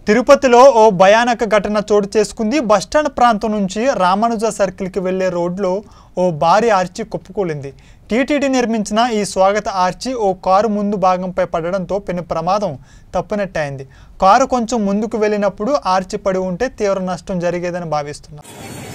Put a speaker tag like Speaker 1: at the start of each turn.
Speaker 1: తిరుపతిలో ఓ భయానక ఘటన చోటు చేసుకుంది. బస్టాండ్ ప్రాంతం నుంచి రామానుజ సర్కిల్కి వెళ్లే రోడ్లో ఓ భారీ ఆర్చి కుప్పకూలింది. టీటీడీ నిర్మించిన ఈ స్వాగత ఆర్చి ఓ కారు ముందు భాగంపై పడడంతో పెను ప్రమాదం తప్పినట్టయింది. కారు కొంచెం ముందుకు వెళ్ళినప్పుడు ఆర్చి పడి ఉంటే తీవ్ర నష్టం జరిగేదని భావిస్తున్నారు.